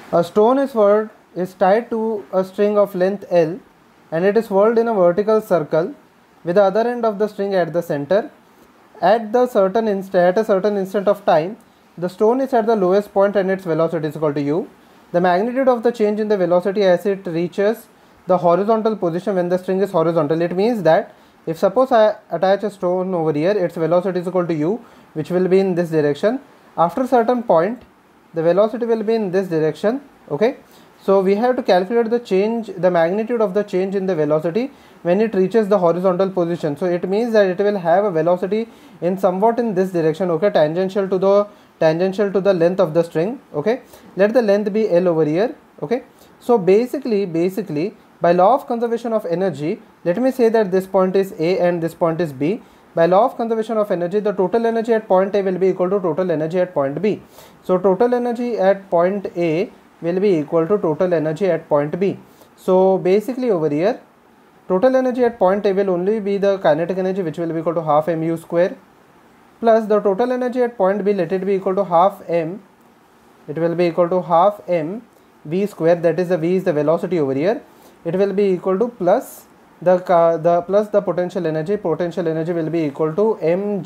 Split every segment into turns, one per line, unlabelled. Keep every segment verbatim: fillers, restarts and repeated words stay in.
A stone is whirled is tied to a string of length L and it is whirled in a vertical circle with the other end of the string at the center. At the certain instant, at a certain instant of time, the stone is at the lowest point and its velocity is equal to u. The magnitude of the change in the velocity as it reaches the horizontal position when the string is horizontal. It means that if suppose I attach a stone over here, its velocity is equal to u, which will be in this direction. After a certain point, the velocity will be in this direction. Okay, so we have to calculate the change, the magnitude of the change in the velocity when it reaches the horizontal position. So it means that it will have a velocity in somewhat in this direction, okay, tangential to the tangential to the length of the string. Okay, let the length be L over here. Okay, so basically basically by law of conservation of energy, let me say that this point is A and this point is B. By law of conservation of energy, the total energy at point A will be equal to total energy at point B. So total energy at point A will be equal to total energy at point B. So basically over here, total energy at point A will only be the kinetic energy, which will be equal to half mu square, plus the total energy at point B, let it be equal to half m, it will be equal to half m v square, that is the v is the velocity over here. It will be equal to plus the the plus the potential energy, potential energy will be equal to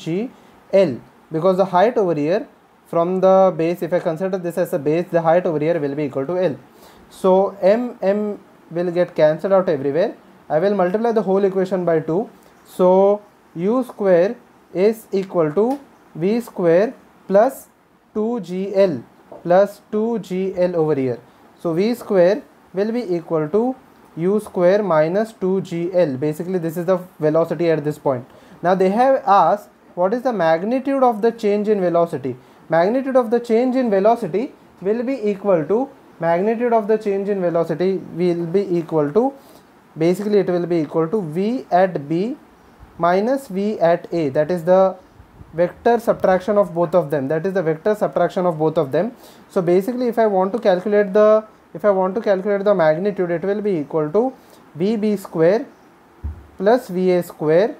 mgl, because the height over here from the base, if I consider this as a base, the height over here will be equal to L. So m m will get cancelled out everywhere. I will multiply the whole equation by two. So u square is equal to v square plus two g l plus two g l over here. So v square will be equal to u square minus two g l. Basically this is the velocity at this point. Now they have asked what is the magnitude of the change in velocity. Magnitude of the change in velocity will be equal to magnitude of the change in velocity will be equal to basically it will be equal to v at B minus v at A, that is the vector subtraction of both of them, that is the vector subtraction of both of them. So basically if I want to calculate the if I want to calculate the magnitude, it will be equal to vb square plus va square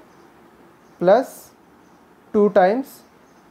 plus two times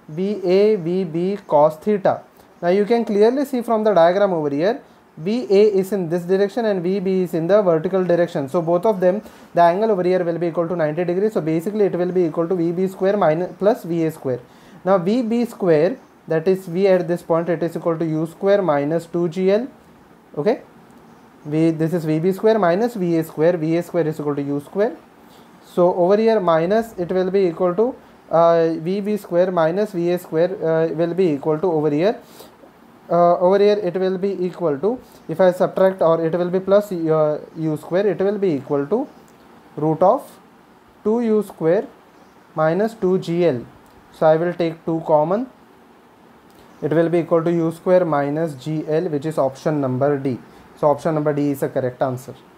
va vb cos theta. Now you can clearly see from the diagram over here, V A is in this direction and V B is in the vertical direction. So both of them, the angle over here will be equal to ninety degrees. So basically it will be equal to V B square minus plus V A square. Now V B square, that is V at this point, it is equal to U square minus two G L. Okay, V, this is V B square minus V A square. V A square is equal to U square. So over here minus, it will be equal to uh, V B square minus V A square uh, will be equal to over here. Uh, over here it will be equal to, if I subtract, or it will be plus uh, u square, it will be equal to root of two u square minus two G L. So I will take two common, it will be equal to u square minus G L, which is option number D. So option number D is the correct answer.